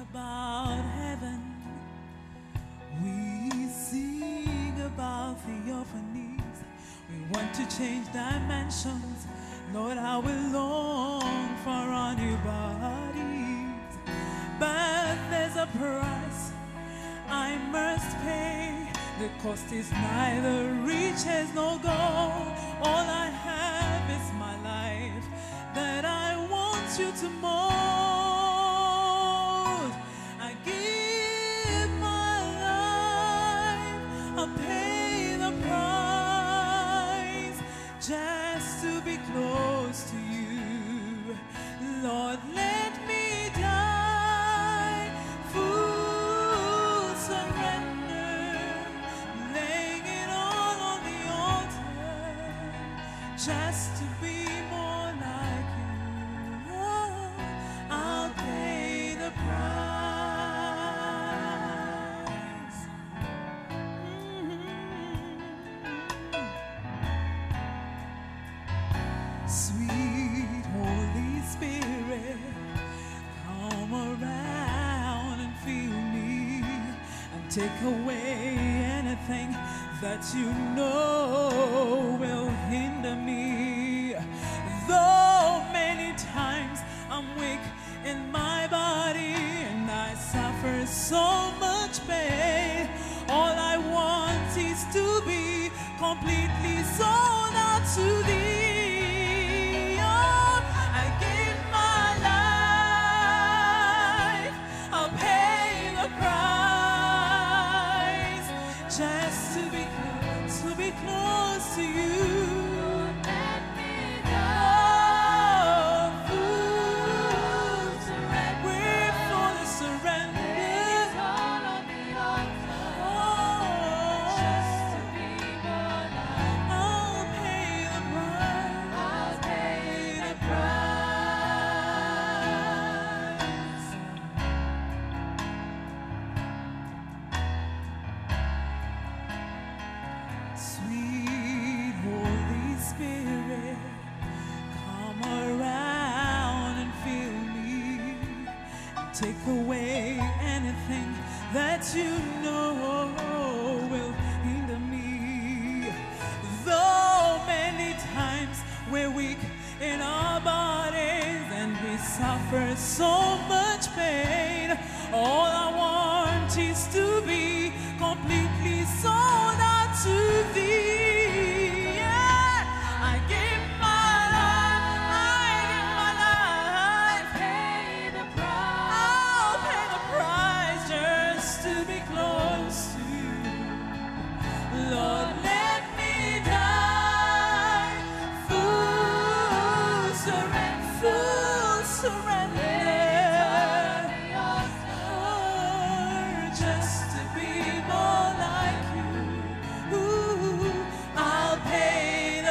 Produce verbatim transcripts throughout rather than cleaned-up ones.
about heaven. We sing about theophanies. We want to change dimensions. Lord, I will long for our new bodies. But there's a price I must pay. The cost is neither riches nor gold. All I have is my life that I want you to mold. I give my life, I'll pay the price just to be close to you. Lord, let me die, full surrender, laying it all on the altar, just to be more like you. Oh, I'll pay the price. Mm-hmm. Sweet Holy Spirit, come around and fill me and take away anything that you know will hinder me. Though many times I'm weak in my body and I suffer so much pain, all I want is to be completely sold out to thee. Oh, I give my life, I'll pay the price just to be close, to be close to you. Let me go. Full surrender. We're fully surrendered. All on the altar. Oh, just to be more like. I'll pay the price. I'll pay the price. Sweet Holy Spirit, come around and fill me and take away anything that you know will hinder me. Though many times we're weak in our bodies and we suffer so much pain, all I want is to be completely sold out to thee. Yeah, I give my life, I give my life, pay the price. I'll pay the price just to be close to you. Lord, let me die, full surrender, full surrender. Just to be more like you. Ooh, I'll pay the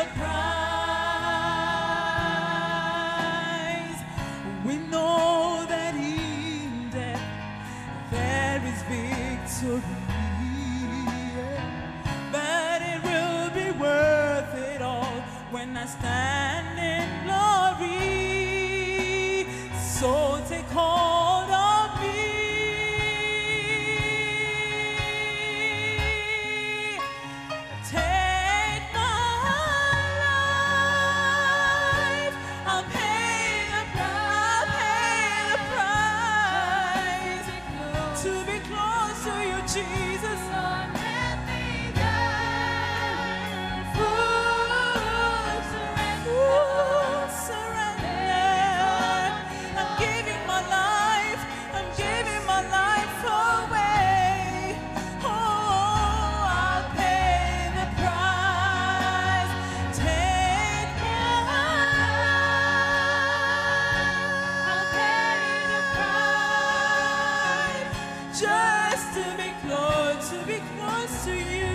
price. We know that in death there is victory, but it will be worth it all when I stand in glory. So take hold of me. Take my life, I'll pay the price, pay the price to be close to you, Jesus. Lord, let me die, full surrender. I'm giving my life, I'm giving my life away. Oh, I'll pay the price. Take my life, I'll pay the price just to be close, to be close to you.